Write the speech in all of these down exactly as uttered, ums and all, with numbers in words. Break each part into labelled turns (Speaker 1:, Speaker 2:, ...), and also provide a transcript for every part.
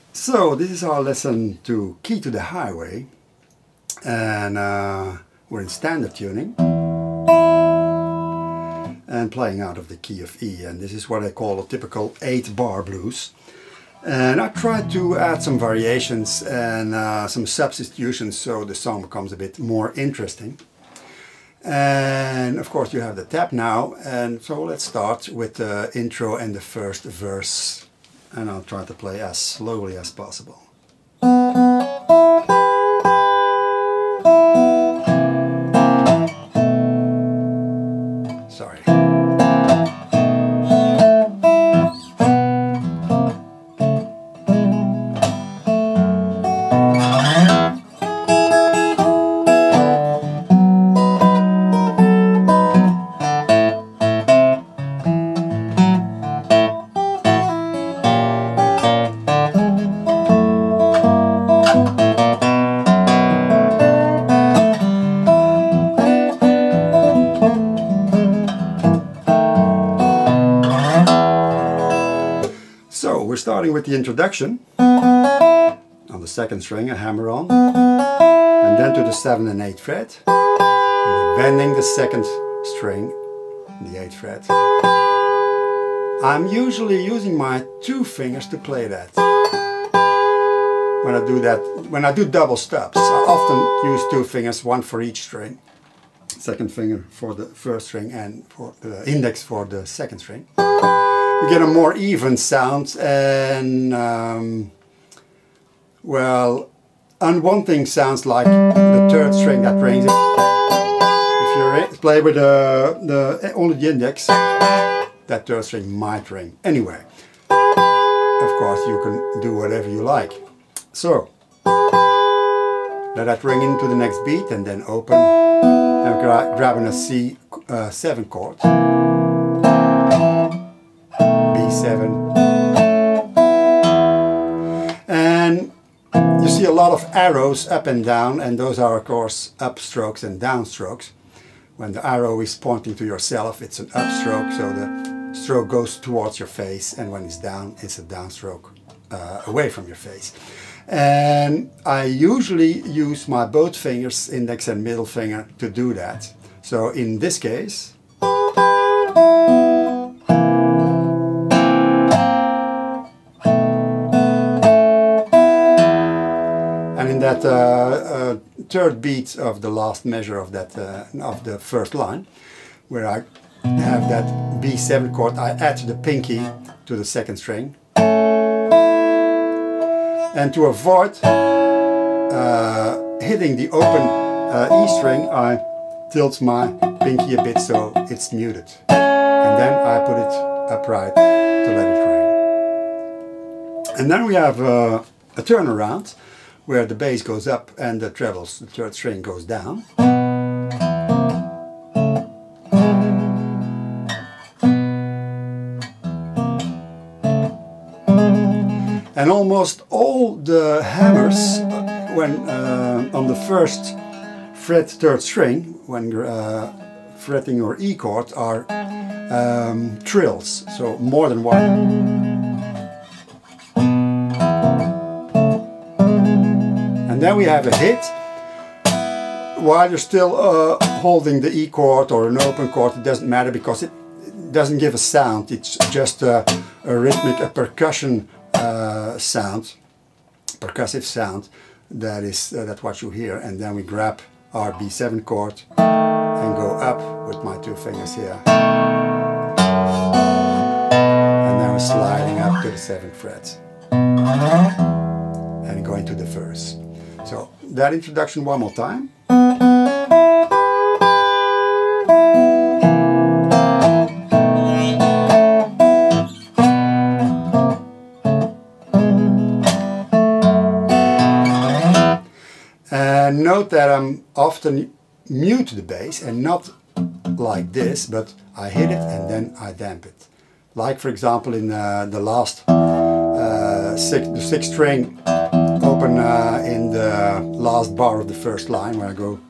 Speaker 1: So this is our lesson to Key to the Highway, and uh, we're in standard tuning and playing out of the key of E, and this is what I call a typical eight bar blues. And I tried to add some variations and uh, some substitutions so the song becomes a bit more interesting. And of course you have the tab now, and so let's start with the intro and the first verse, and I'll try to play as slowly as possible. Sorry. So we're starting with the introduction on the second string, a hammer on, and then to the seventh and eighth fret. And we're bending the second string, the eighth fret. I'm usually using my two fingers to play that. When I do that, when I do double stops, I often use two fingers, one for each string. Second finger for the first string and for the index for the second string. You get a more even sound, and um, well, unwanting sounds like the third string that rings it. If you play with the, the only the index, that third string might ring. Anyway, of course you can do whatever you like. So let that ring into the next beat and then open and gra grabbing a C uh, seven chord. B seven, and you see a lot of arrows up and down, and those are of course upstrokes and downstrokes. When the arrow is pointing to yourself, it's an upstroke, so the stroke goes towards your face, and when it's down, it's a downstroke uh, away from your face. And I usually use my both fingers, index and middle finger, to do that. So in this case, that uh, uh, third beat of the last measure of that uh, of the first line, where I have that B seven chord, I add the pinky to the second string, and to avoid uh, hitting the open uh, E string, I tilt my pinky a bit so it's muted, and then I put it upright to let it ring. And then we have uh, a turnaround, where the bass goes up and the trebles, the third string, goes down. And almost all the hammers when uh, on the first fret third string, when uh, fretting your E chord, are um, trills, so more than one. And then we have a hit while you're still uh, holding the E chord or an open chord. It doesn't matter, because it doesn't give a sound. It's just a, a rhythmic, a percussion uh, sound, percussive sound. That is uh, that's what you hear. And then we grab our B seven chord and go up with my two fingers here. And then we're sliding up to the seventh fret and going to the verse. So that introduction one more time. And note that I'm often mute the bass, and not like this, but I hit it and then I damp it. Like for example in uh, the last uh, six, the sixth string open uh, in the last bar of the first line, where I go.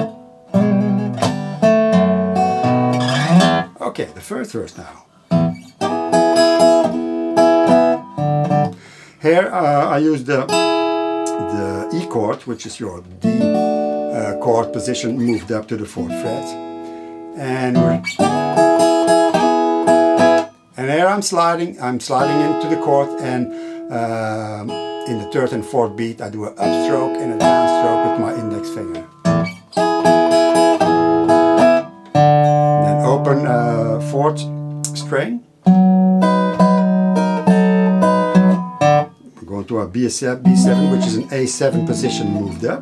Speaker 1: Okay, the first verse now. Here uh, I use the, the E chord, which is your D uh, chord position moved up to the fourth fret. And we're, and here I'm sliding, I'm sliding into the chord, and um, in the third and fourth beat I do an upstroke and a downstroke with my index finger. Then open uh, fourth string. We're going to our B seven, which is an A seven position moved up.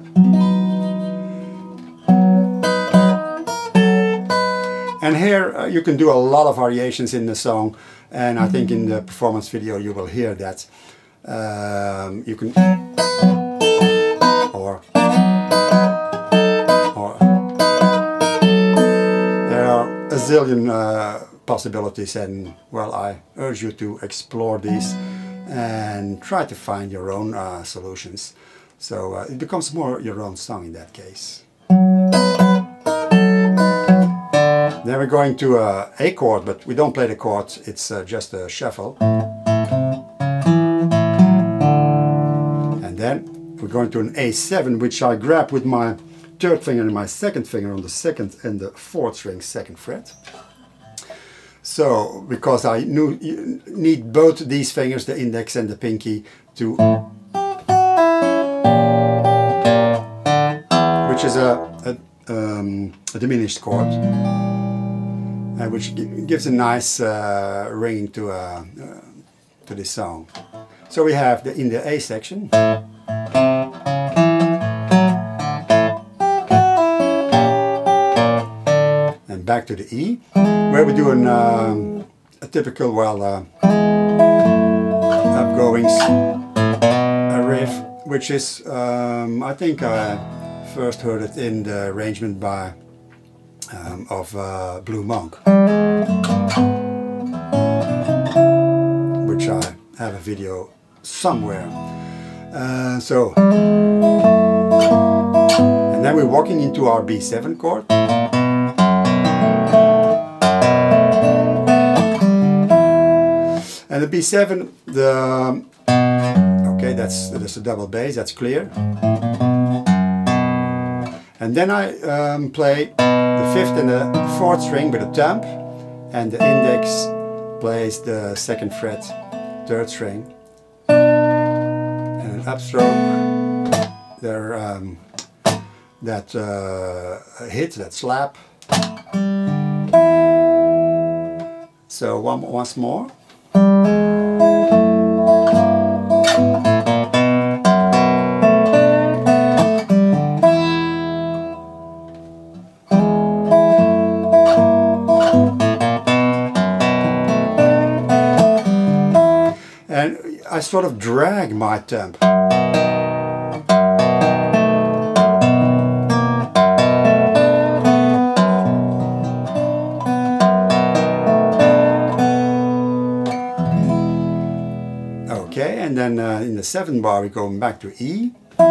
Speaker 1: And here uh, you can do a lot of variations in the song, and I think in the performance video you will hear that. Um, you can, or, or, there are a zillion uh, possibilities, and well, I urge you to explore these and try to find your own uh, solutions. So uh, it becomes more your own song in that case. Then we're going to uh, A chord, but we don't play the chord, it's uh, just a shuffle. And then we're going to an A seven, which I grab with my third finger and my second finger on the second and the fourth string, second fret. So, because I knew, need both these fingers, the index and the pinky, to, which is a, a, um, a diminished chord. Uh, which gives a nice uh, ringing to uh, uh, to this song. So we have the in the A section, and back to the E, where we do an, um, a typical well uh, upgoings a riff, which is um, I think I first heard it in the arrangement by Um, of uh, Blue Monk, which I have a video somewhere. Uh, so, and then we're walking into our B seven chord. And the B seven, the okay, that's that's a double bass, that's clear. And then I um, play the fifth and the fourth string with a thumb, and the index plays the second fret, third string, and an upstroke there, um, that uh, hit, that slap. So one, once more. And I sort of drag my temp. Okay, and then uh, in the seventh bar we're going back to E.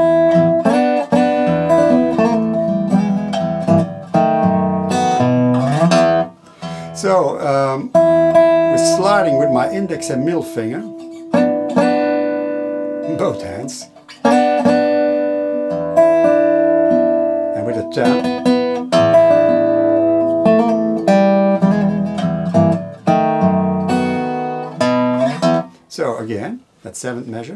Speaker 1: So um, we're sliding with my index and middle finger, both hands, and with a thumb. So again, that seventh measure.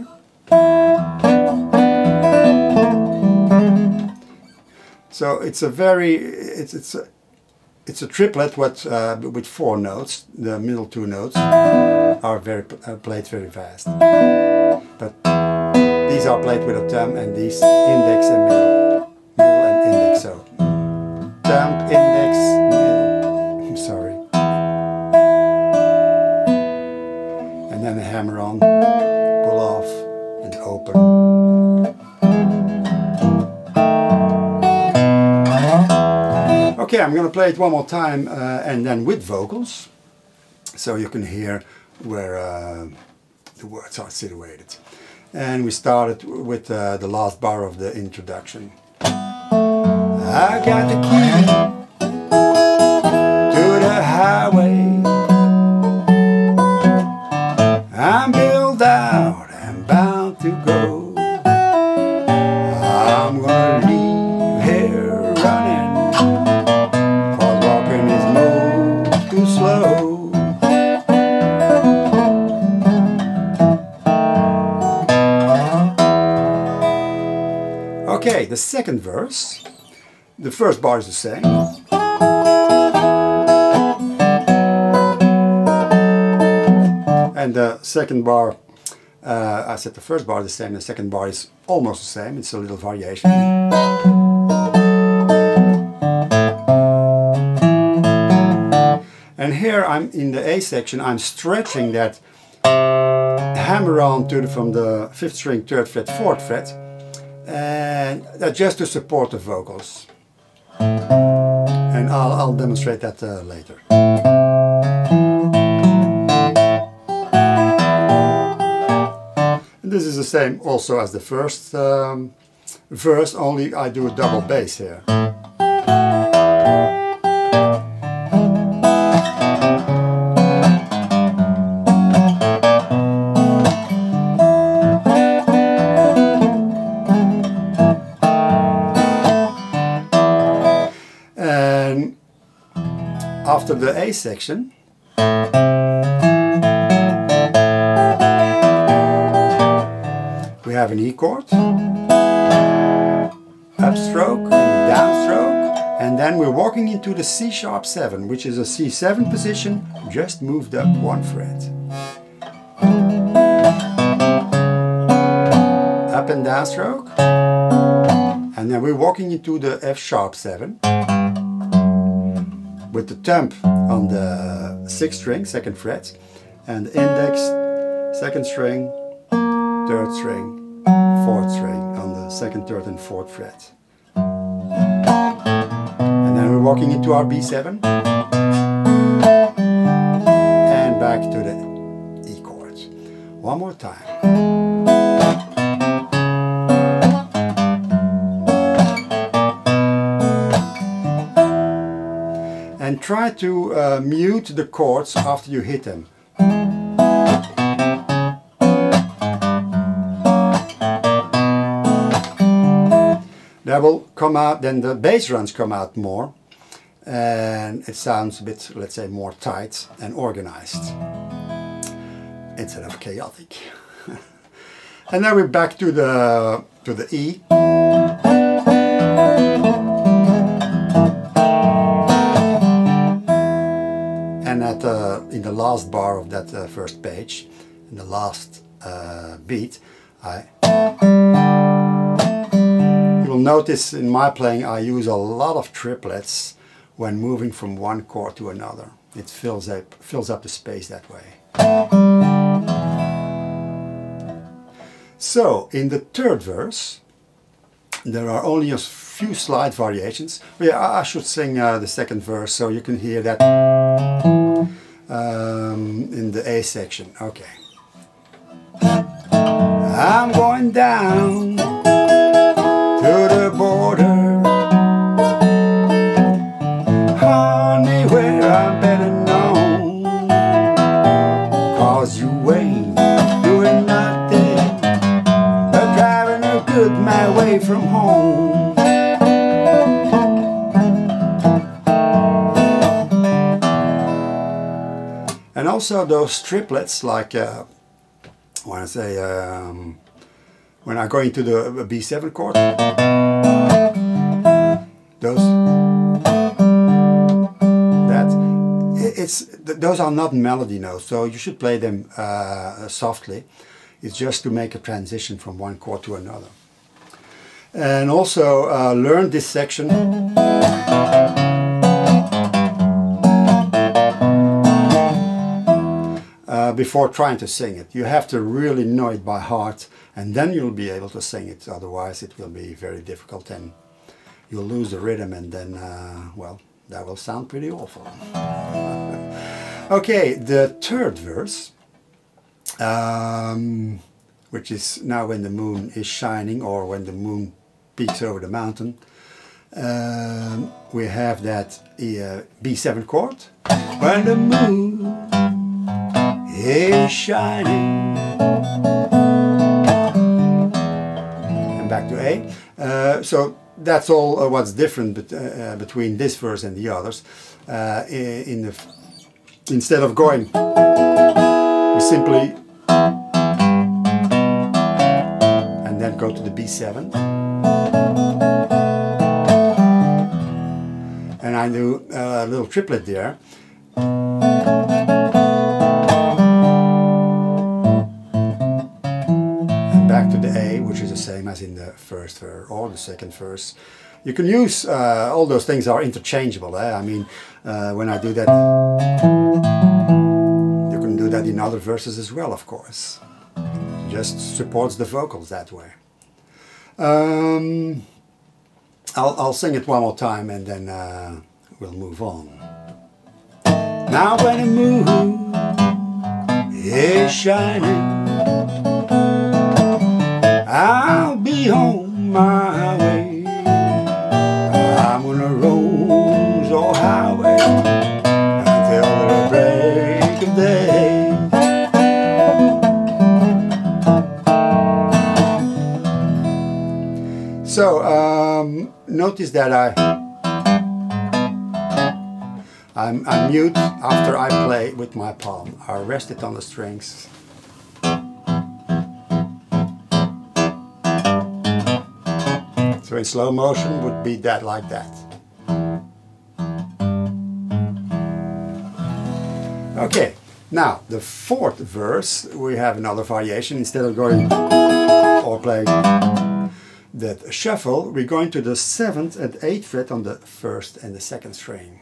Speaker 1: So it's a very, it's it's a, it's a triplet with uh, with four notes. The middle two notes are very uh, played very fast, but these are played with a thumb, and these index and middle, middle and index. So thumb, index, middle. I'm sorry, and then a hammer on, pull off, and open. Okay, I'm going to play it one more time uh, and then with vocals, so you can hear where uh, the words are situated. And we started with uh, the last bar of the introduction. I got the key to the highway. I'm built out and bound Okay, the second verse, the first bar is the same. And the second bar, uh, I said the first bar is the same, the second bar is almost the same, it's a little variation. And here I'm in the A section, I'm stretching that hammer on to the, from the fifth string, third fret, fourth fret, and that's just to support the vocals. And I'll, I'll demonstrate that uh, later. And this is the same also as the first um, verse, only I do a double bass here. And after the A section, we have an E chord, upstroke, downstroke, and then we're walking into the C sharp seven, which is a C seven position, just moved up one fret. Up and downstroke, and then we're walking into the F sharp seven, with the thumb on the sixth string, second fret, and the index, second string, third string, fourth string on the second, third and fourth fret. And then we're walking into our B seven and back to the E chord. One more time. And try to uh, mute the chords after you hit them. That will come out, then the bass runs come out more, and it sounds a bit, let's say, more tight and organized instead of chaotic. And then we're back to the to the E. And at uh, in the last bar of that uh, first page, in the last uh, beat, I. You will notice in my playing I use a lot of triplets when moving from one chord to another. It fills up, fills up the space that way. So, in the third verse, there are only a few slight variations. Yeah, I should sing uh, the second verse so you can hear that um, in the A section. Okay. I'm going down to the border, honey, where I better know, 'cause you ain't doing nothing but driving a good my way from home. And also those triplets, like uh, when I say um, when I go into the B seven chord, those that it's those are not melody notes, so you should play them uh, softly. It's just to make a transition from one chord to another. And also uh, learn this section uh, before trying to sing it. You have to really know it by heart, and then you'll be able to sing it. Otherwise it will be very difficult and you'll lose the rhythm, and then, uh, well, that will sound pretty awful. Okay, the third verse, um, which is now when the moon is shining, or when the moon peaks over the mountain, um, we have that uh, B seven chord. When the moon is shining. And back to A. Uh, so that's all uh, what's different bet uh, between this verse and the others. Uh, in the instead of going, we simply and then go to the B seven. I do a little triplet there. And back to the A, which is the same as in the first verse or the second verse. You can use, uh, all those things are interchangeable. Eh? I mean, uh, when I do that, you can do that in other verses as well, of course. It just supports the vocals that way. Um, I'll, I'll sing it one more time and then uh, we'll move on. Now when the moon is shining, I'll be home my way. I'm on a rose or highway until the break of day. So um, notice that I I'm, I'm mute after I play with my palm. I rest it on the strings. So in slow motion would be that like that. Okay, now the fourth verse we have another variation. Instead of going or playing that shuffle, we're going to the seventh and eighth fret on the first and the second string.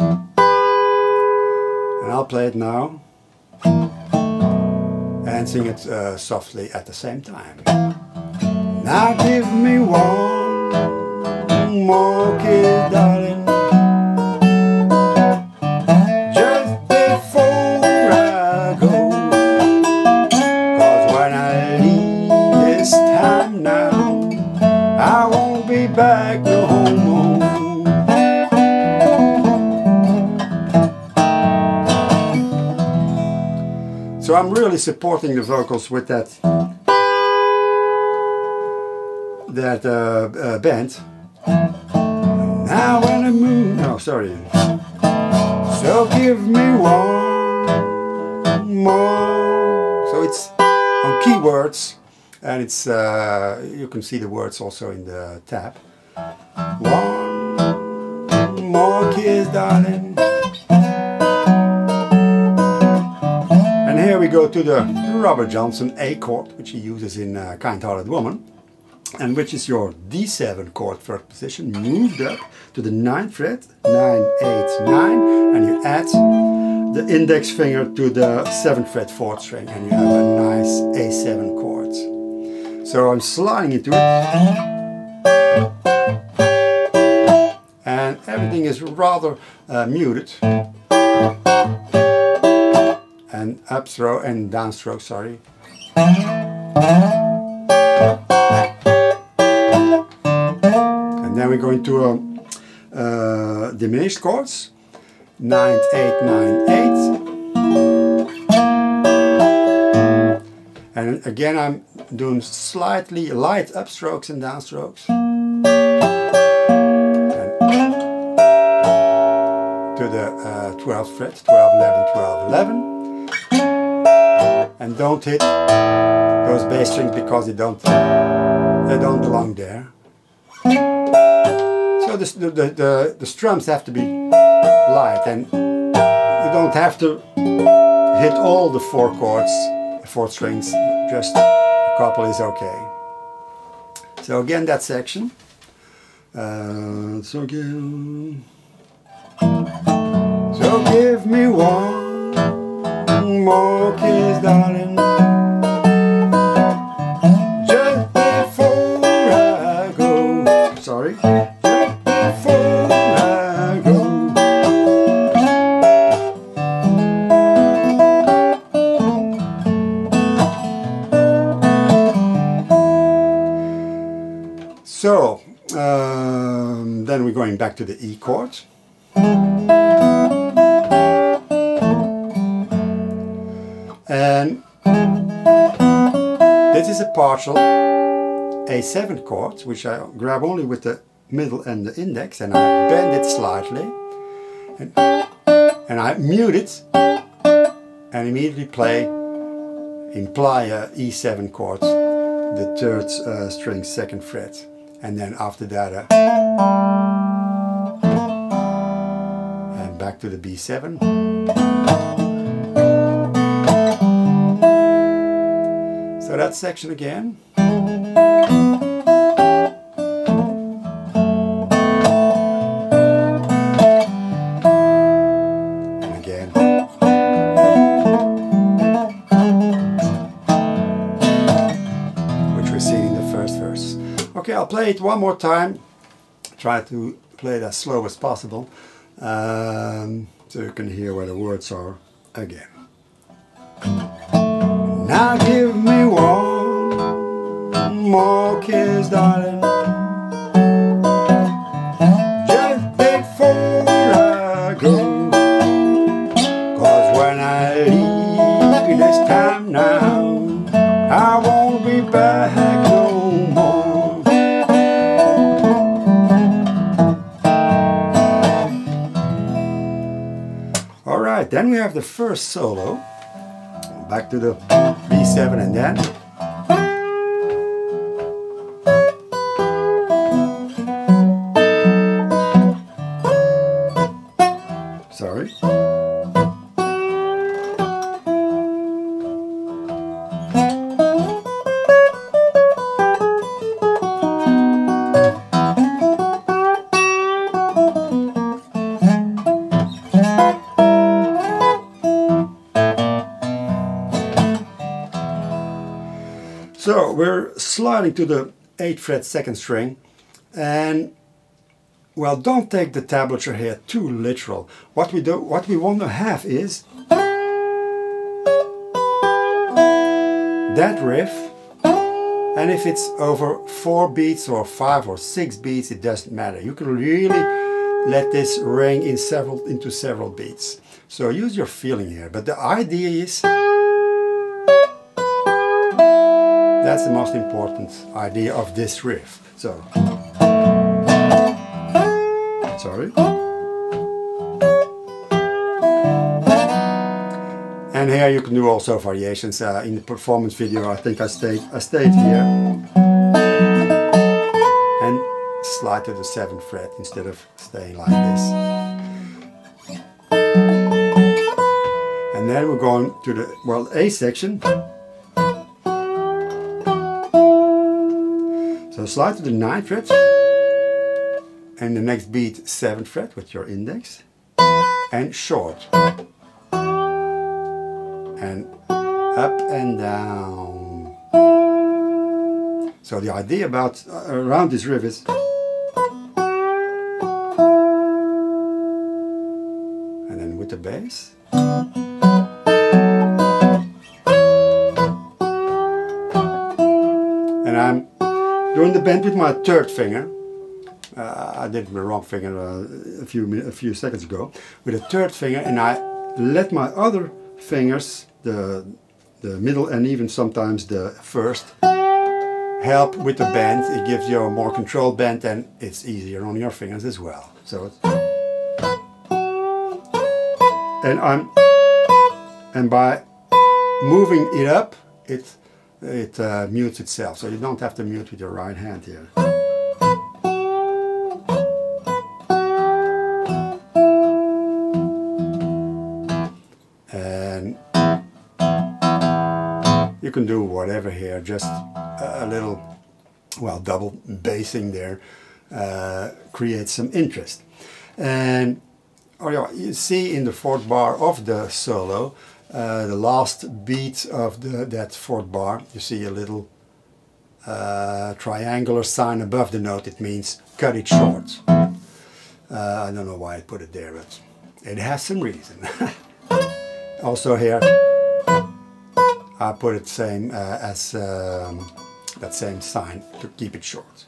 Speaker 1: And I'll play it now and sing it uh, softly at the same time. Now give me one more kiss, darling, just before I go, 'cause when I leave this time now, I won't be back no home. So I'm really supporting the vocals with that that uh, uh, bend. Now when the moon, no sorry. So give me one more. So it's on keywords, and it's uh, you can see the words also in the tab. One more kiss, darling. And here we go to the Robert Johnson A chord, which he uses in uh, Kind-Hearted Woman, and which is your D seven chord first position, moved up to the ninth fret, nine, eight, nine, and you add the index finger to the seventh fret fourth string, and you have a nice A seven chord. So I'm sliding into it, and everything is rather uh, muted, and up throw and down stroke, sorry. And then we go into a, uh, diminished chords, nine, eight, nine, eight. And again I'm doing slightly light upstrokes and downstrokes. And to the uh, twelfth fret, twelve, eleven, twelve, eleven. And don't hit those bass strings because they don't they don't belong there. So the, the, the, the strums have to be light, and you don't have to hit all the four chords, the four strings, just a couple is okay. So again that section. Uh, so, give, so give me one more kiss, darling, just before I go. Sorry, just before I go. So um, then we're going back to the E chord. And this is a partial A seven chord, which I grab only with the middle and the index, and I bend it slightly, and, and I mute it, and immediately play, imply a E seven chord, the third uh, string, second fret, and then after that a back to the B seven. So that section again. And again. Which we see in the first verse. Okay, I'll play it one more time. Try to play it as slow as possible. Um, so you can hear where the words are again. Now give me one more kiss, darling, just before I go, 'cause when I leave this time now, I won't be back no more. Alright, then we have the first solo. Back to the B seven and then. Sorry. So we're sliding to the eighth fret second string, and well, don't take the tablature here too literal. What we do, what we want to have is that riff, and if it's over four beats or five or six beats, it doesn't matter. You can really let this ring in several into several beats. So use your feeling here. But the idea is, that's the most important idea of this riff. So, sorry. And here you can do also variations. Uh, in the performance video, I think I stayed, I stayed here and slide to the seventh fret instead of staying like this. And then we're going to the, well, A section. So slide to the ninth fret, and the next beat seventh fret with your index, and short, and up and down. So the idea about uh, around this riff is, and then with the bass. And I'm doing the bend with my third finger. Uh, I did the wrong finger uh, a few a few seconds ago. With a third finger, and I let my other fingers, the the middle and even sometimes the first, help with the bend. It gives you a more controlled bend, and it's easier on your fingers as well. So it's, and I'm and by moving it up, it it uh, mutes itself. So you don't have to mute with your right hand here. And you can do whatever here, just a little, well, double bassing there uh, creates some interest. And oh yeah, you see in the fourth bar of the solo, uh, the last beat of the, that fourth bar, you see a little uh, triangular sign above the note. It means cut it short. Uh, I don't know why I put it there, but it has some reason. Also here, I put it same uh, as um, that same sign to keep it short.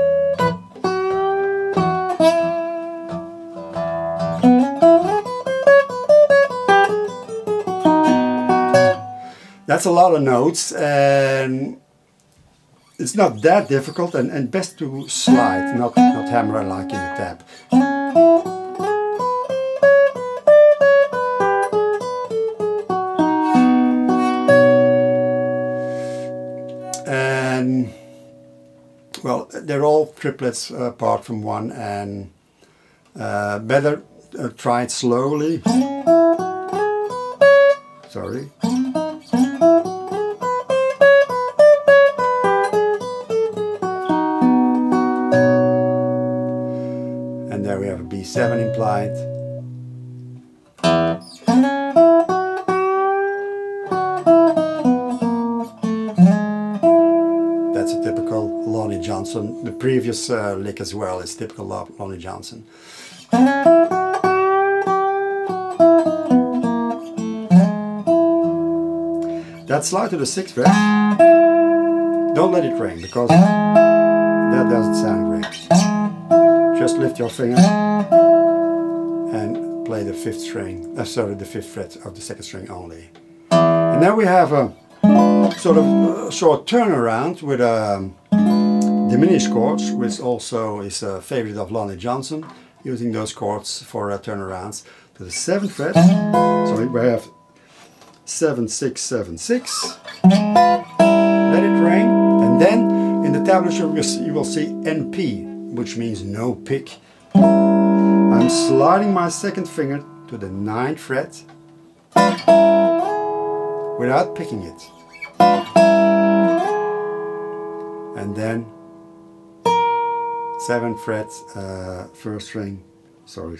Speaker 1: That's a lot of notes, and it's not that difficult, and, and best to slide, not, not hammer like in the tab. And well, they're all triplets uh, apart from one, and uh, better uh, try it slowly. Sorry. And there we have a B seven implied. That's a typical Lonnie Johnson. The previous uh, lick as well is typical Lonnie Johnson. That slide to the sixth fret, don't let it ring because that doesn't sound great. Just lift your finger and play the fifth string, uh, sorry, the fifth fret of the second string only. And then we have a sort of a short turnaround with a diminished chords, which also is a favorite of Lonnie Johnson, using those chords for uh, turnarounds to the seventh fret. So we have seven, six, seven, six. Let it ring, and then in the tablature you will see N P, which means no pick. I'm sliding my second finger to the ninth fret without picking it. And then seventh fret, uh, first string, sorry.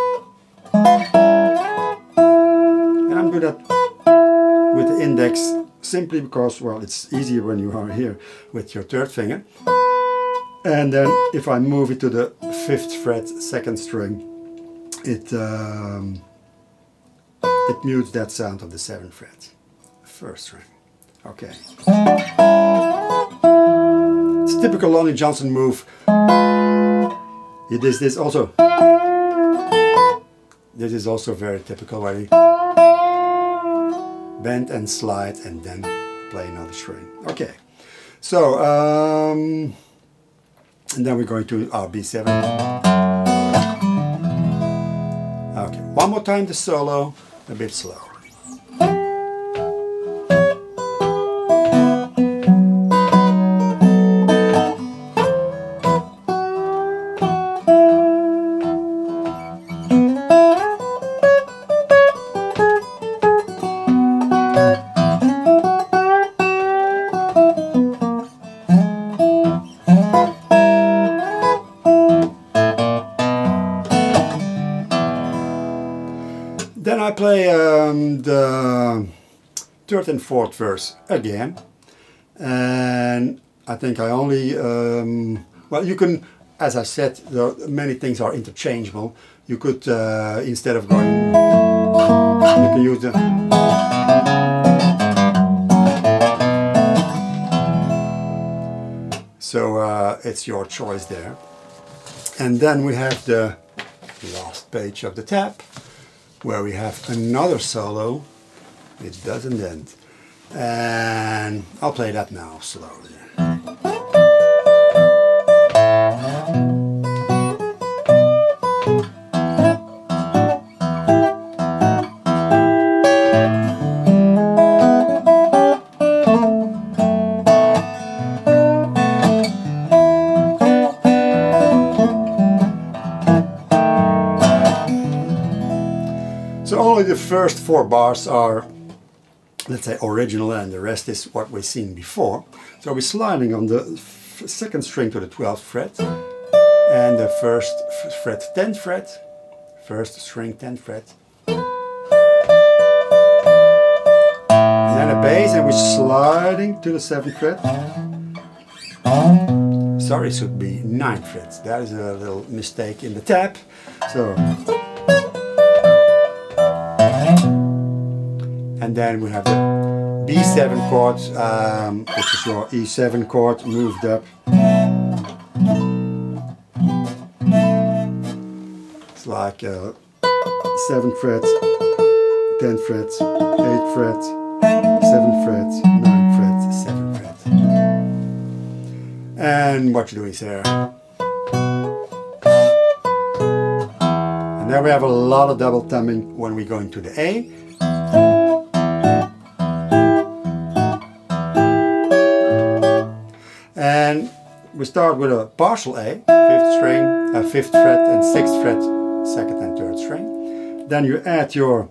Speaker 1: And I'm good at with the index, simply because, well, it's easier when you are here with your third finger. And then if I move it to the fifth fret, second string, it um, it mutes that sound of the seventh fret, first string. Okay. It's a typical Lonnie Johnson move. It is this also. This is also very typical, where you bend and slide and then play another string. Okay, so um, and then we're going to our B seven. Okay, one more time the solo, a bit slower. Then I play um, the third and fourth verse again, and I think I only, um, well, you can, as I said, there, many things are interchangeable. You could, uh, instead of going, you can use the, so uh, it's your choice there. And then we have the last page of the tab, where we have another solo. It doesn't end. And I'll play that now slowly. So only the first four bars are, let's say, original, and the rest is what we've seen before. So we're sliding on the second string to the twelfth fret, and the first fret, tenth fret, first string, tenth fret, and then a bass, and we're sliding to the seventh fret. Sorry, it should be ninth fret. That is a little mistake in the tab. So. And then we have the B seven chord, um, which is your E seven chord moved up. It's like uh, seventh fret, tenth fret, eighth fret, seventh fret, ninth fret, seventh fret. And what you do is here. And there we have a lot of double thumbing when we go into the A. And we start with a partial A, fifth string, uh, fifth fret and sixth fret second and third string. Then you add your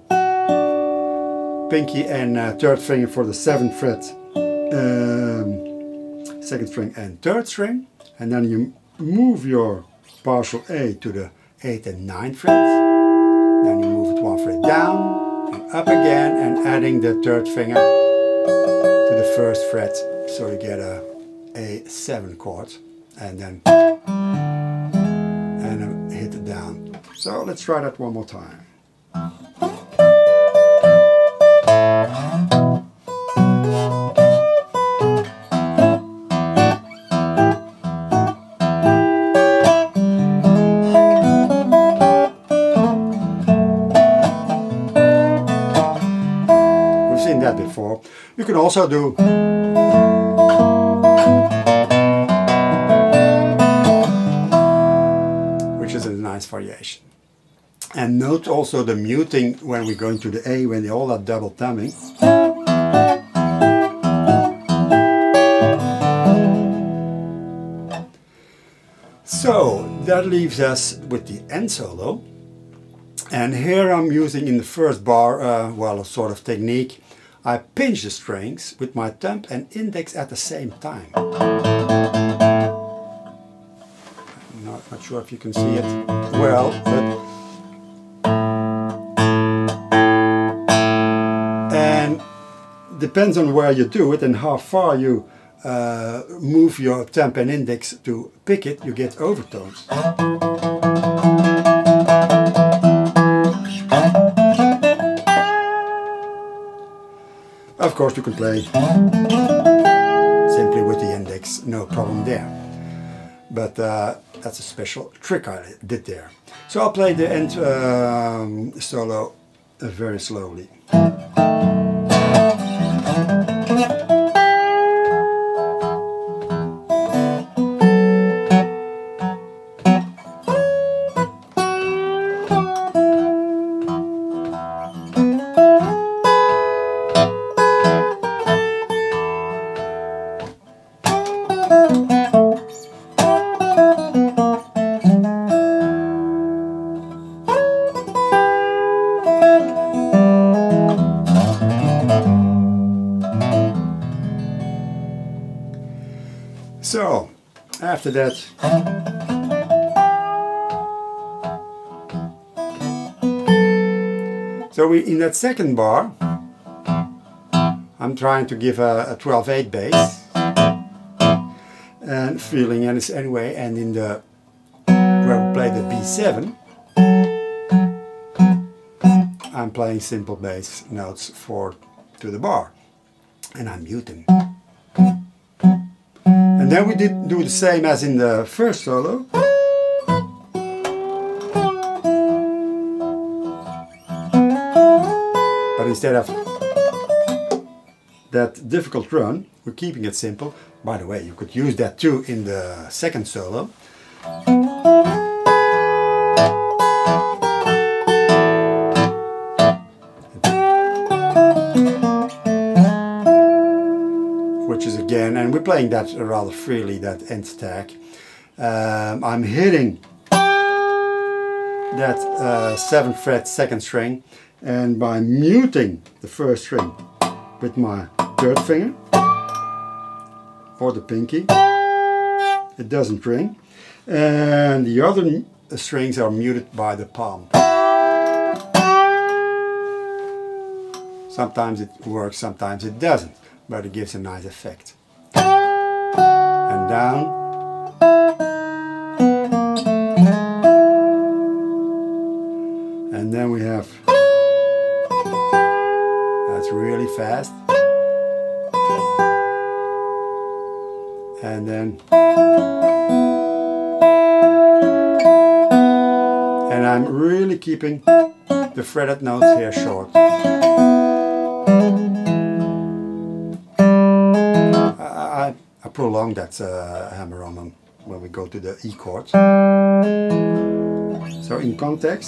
Speaker 1: pinky and uh, third finger for the seventh fret, um, second string and third string, and then you move your partial A to the eighth and ninth fret. Then you move it one fret down and up again, and adding the third finger to the first fret, so you get a A seven chord, and then and hit it down. So let's try that one more time. We've seen that before. You can also do nice variation. And note also the muting when we're going to the A, when they all are double thumbing. So that leaves us with the end solo. And here I'm using in the first bar, uh, well, a sort of technique. I pinch the strings with my thumb and index at the same time. Not sure if you can see it well, but and depends on where you do it and how far you uh, move your thumb and index to pick it, you get overtones. Of course you can play simply with the index, no problem there. But uh, that's a special trick I did there. So I'll play the end um, solo uh, very slowly. So, after that, so we in that second bar, I'm trying to give a, a twelve eight bass and feeling it anyway, and in the where we play the B seven, I'm playing simple bass notes four to the bar, and I'm muting. And then we did do the same as in the first solo. But instead of that difficult run, we're keeping it simple. By the way, you could use that too in the second solo. Which is again, and we're playing that rather freely, that end stack. Um, I'm hitting that uh, seventh fret second string, and by muting the first string with my third finger or the pinky, it doesn't ring, and the other strings are muted by the palm. Sometimes it works, sometimes it doesn't, but it gives a nice effect. And down. And then we have, that's really fast. And then, and I'm really keeping the fretted notes here short. I, I prolong that uh, hammer on them when we go to the E chord. So in context,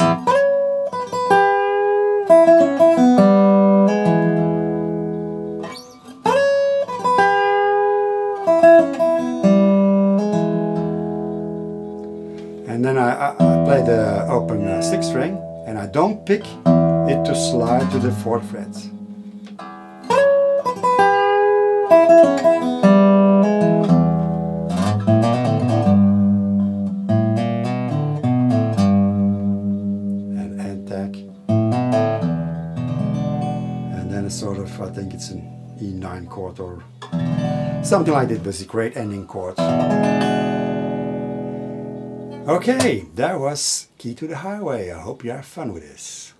Speaker 1: and then I, I, I play the open uh, sixth string, and I don't pick it to slide to the fourth fret. And end tack. And then it's sort of, I think it's an E nine chord or something like that, but it's a great ending chord. Okay, that was Key to the Highway. I hope you have fun with this.